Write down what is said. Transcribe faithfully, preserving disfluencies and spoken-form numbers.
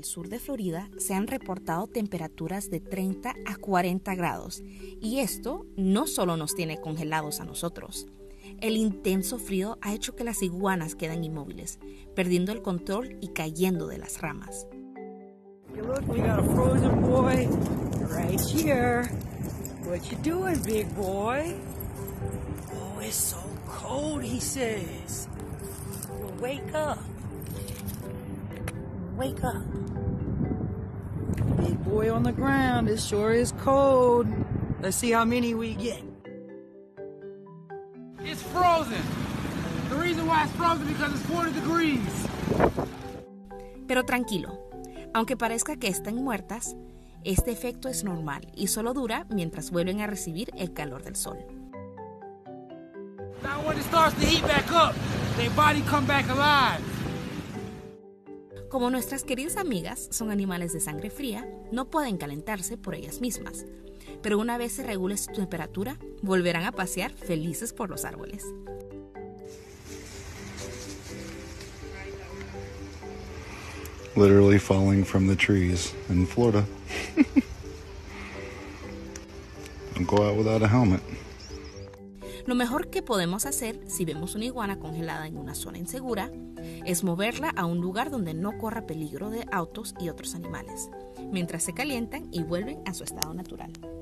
sur de Florida se han reportado temperaturas de treinta a cuarenta grados, y esto no solo nos tiene congelados a nosotros. El intenso frío ha hecho que las iguanas queden inmóviles, perdiendo el control y cayendo de las ramas. Look, we got a frozen boy right here. What you doing, big boy? Oh, it's so cold, he says. Well, wake up. Wake up. Big boy on the ground, it sure is cold. Let's see how many we get. It's frozen. The reason why it's frozen because it's forty degrees. Pero tranquilo, aunque parezca que estén muertas, este efecto es normal y solo dura mientras vuelven a recibir el calor del sol. Now when it starts to heat back up, their body come back alive. Como nuestras queridas amigas son animales de sangre fría, no pueden calentarse por ellas mismas, pero una vez se regule su temperatura, volverán a pasear felices por los árboles. Literally falling from the trees in Florida. Don't go out without a helmet. Lo mejor que podemos hacer si vemos una iguana congelada en una zona insegura es moverla a un lugar donde no corra peligro de autos y otros animales, mientras se calientan y vuelven a su estado natural.